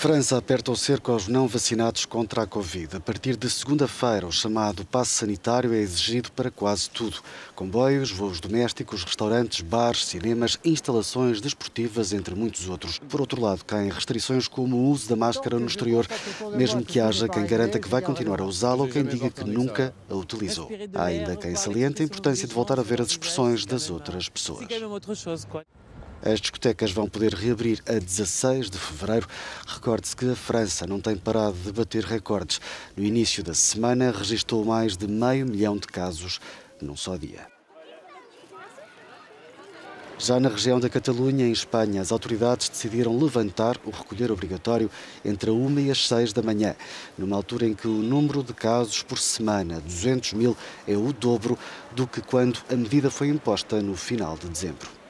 França aperta o cerco aos não vacinados contra a Covid. A partir de segunda-feira, o chamado passe sanitário é exigido para quase tudo. Comboios, voos domésticos, restaurantes, bares, cinemas, instalações desportivas, entre muitos outros. Por outro lado, caem restrições como o uso da máscara no exterior, mesmo que haja quem garanta que vai continuar a usá-la ou quem diga que nunca a utilizou. Há ainda quem saliente a importância de voltar a ver as expressões das outras pessoas. As discotecas vão poder reabrir a 16 de fevereiro. Recorde-se que a França não tem parado de bater recordes. No início da semana, registrou mais de 500 mil de casos num só dia. Já na região da Catalunha, em Espanha, as autoridades decidiram levantar o recolher obrigatório entre a 1 e as 6 da manhã, numa altura em que o número de casos por semana, 200 mil, é o dobro do que quando a medida foi imposta no final de dezembro.